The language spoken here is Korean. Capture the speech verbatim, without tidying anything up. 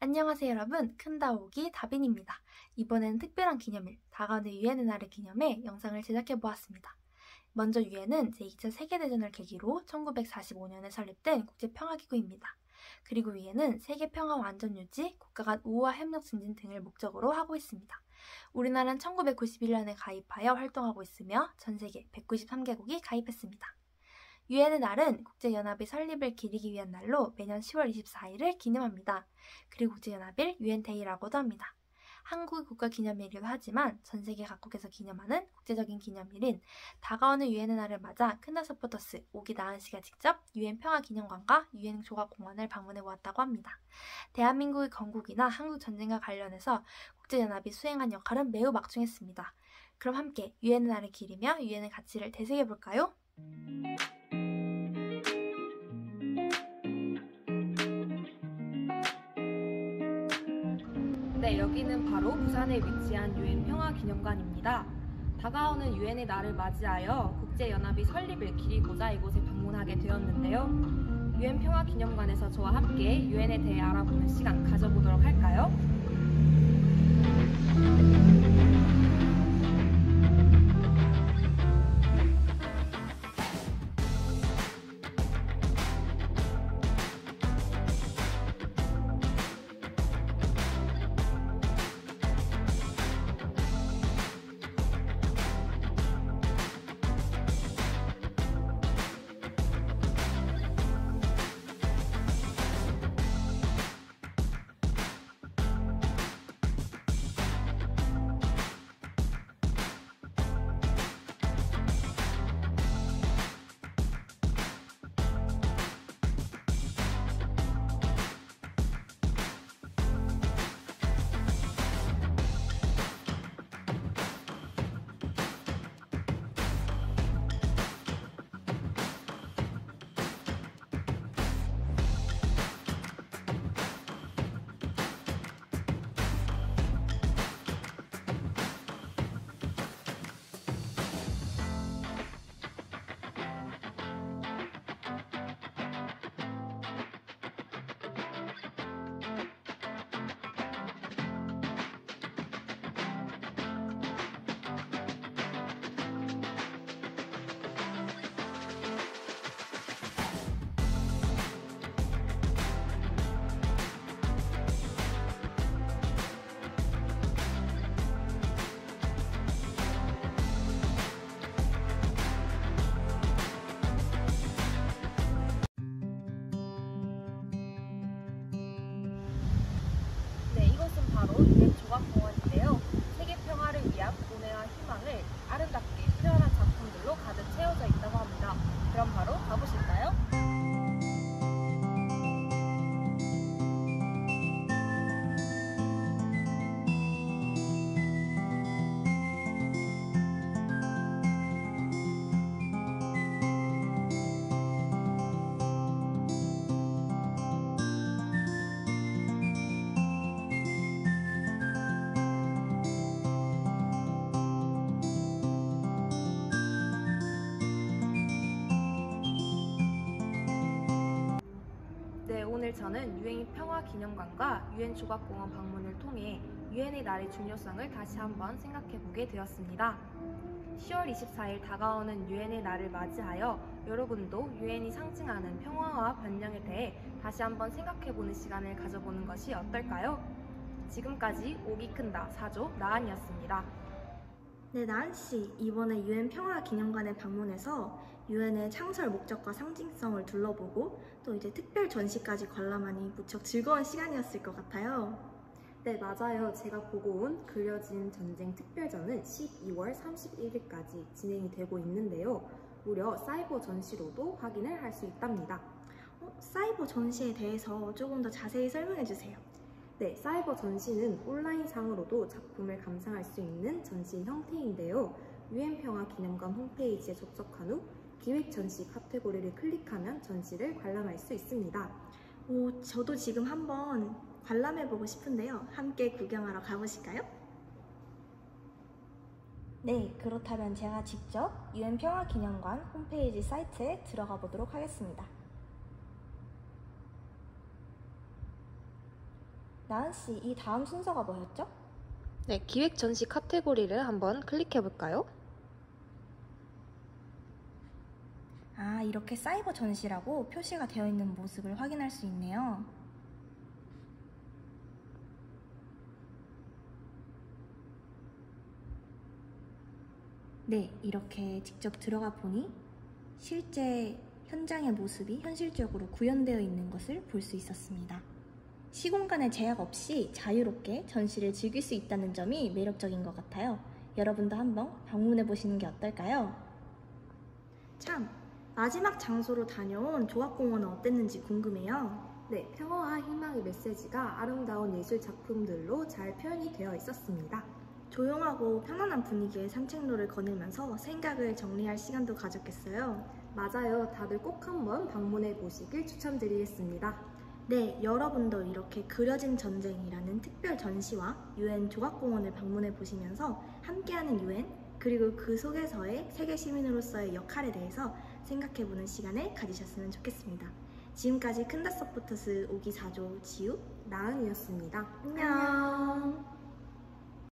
안녕하세요 여러분, 큰다오기 다빈입니다. 이번에는 특별한 기념일, 다가오는 유엔의 날을 기념해 영상을 제작해보았습니다. 먼저 유엔은 제이 차 세계대전을 계기로 천구백사십오 년에 설립된 국제평화기구입니다. 그리고 유엔은 세계평화와 안전유지, 국가 간 우호와 협력 증진 등을 목적으로 하고 있습니다. 우리나라는 천구백구십일 년에 가입하여 활동하고 있으며 전세계 백구십삼 개국이 가입했습니다. 유엔의 날은 국제연합의 설립을 기리기 위한 날로 매년 시월 이십사일을 기념합니다. 그리고 국제연합일 유엔데이라고도 합니다. 한국의 국가기념일이기도 하지만 전세계 각국에서 기념하는 국제적인 기념일인 다가오는 유엔의 날을 맞아 큰다 서포터스 오기 나은 씨가 직접 유엔 평화기념관과 유엔 조각공원을 방문해 보았다고 합니다. 대한민국의 건국이나 한국 전쟁과 관련해서 국제연합이 수행한 역할은 매우 막중했습니다. 그럼 함께 유엔의 날을 기리며 유엔의 가치를 되새겨 볼까요? 네, 여기는 바로 부산에 위치한 유엔 평화기념관입니다. 다가오는 유엔의 날을 맞이하여 국제연합이 설립을 기리고자 이곳에 방문하게 되었는데요. 유엔 평화기념관에서 저와 함께 유엔에 대해 알아보는 시간 가져보도록 할까요? 이것은 바로 유엔 조각공원인데요. 세계 평화를 위한 고뇌와 희망을 아름답게 표현한 작품들로 가득 채워져 있다고 합니다. 그럼 바로 가보실까요? 네, 오늘 저는 유엔 평화기념관과 유엔 조각공원 방문을 통해 유엔의 날의 중요성을 다시 한번 생각해보게 되었습니다. 시월 이십사일 다가오는 유엔의 날을 맞이하여 여러분도 유엔이 상징하는 평화와 번영에 대해 다시 한번 생각해보는 시간을 가져보는 것이 어떨까요? 지금까지 오기 큰다 사조 나은이었습니다. 네, 나은씨, 이번에 유엔 평화기념관에 방문해서 유엔의 창설 목적과 상징성을 둘러보고 또 이제 특별 전시까지 관람하니 무척 즐거운 시간이었을 것 같아요. 네, 맞아요. 제가 보고 온 그려진 전쟁 특별전은 십이월 삼십일일까지 진행이 되고 있는데요. 무려 사이버 전시로도 확인을 할 수 있답니다. 어, 사이버 전시에 대해서 조금 더 자세히 설명해 주세요. 네, 사이버 전시는 온라인상으로도 작품을 감상할 수 있는 전시 형태인데요. 유엔 평화기념관 홈페이지에 접속한 후 기획 전시 카테고리를 클릭하면 전시를 관람할 수 있습니다. 오, 저도 지금 한번 관람해보고 싶은데요. 함께 구경하러 가보실까요? 네, 그렇다면 제가 직접 유엔 평화기념관 홈페이지 사이트에 들어가 보도록 하겠습니다. 나은씨, 이 다음 순서가 뭐였죠? 네, 기획 전시 카테고리를 한번 클릭해 볼까요? 아, 이렇게 사이버 전시라고 표시가 되어 있는 모습을 확인할 수 있네요. 네, 이렇게 직접 들어가 보니 실제 현장의 모습이 현실적으로 구현되어 있는 것을 볼 수 있었습니다. 시공간의 제약 없이 자유롭게 전시를 즐길 수 있다는 점이 매력적인 것 같아요. 여러분도 한번 방문해 보시는 게 어떨까요? 참, 마지막 장소로 다녀온 조각공원은 어땠는지 궁금해요. 네, 평화와 희망의 메시지가 아름다운 예술 작품들로 잘 표현이 되어 있었습니다. 조용하고 편안한 분위기의 산책로를 거닐면서 생각을 정리할 시간도 가졌겠어요. 맞아요. 다들 꼭 한번 방문해 보시길 추천드리겠습니다. 네, 여러분도 이렇게 그려진 전쟁이라는 특별 전시와 유엔 조각공원을 방문해 보시면서 함께하는 유엔, 그리고 그 속에서의 세계 시민으로서의 역할에 대해서 생각해보는 시간을 가지셨으면 좋겠습니다. 지금까지 큰다서포터스 오 기 사 조 지우, 나은이었습니다. 안녕.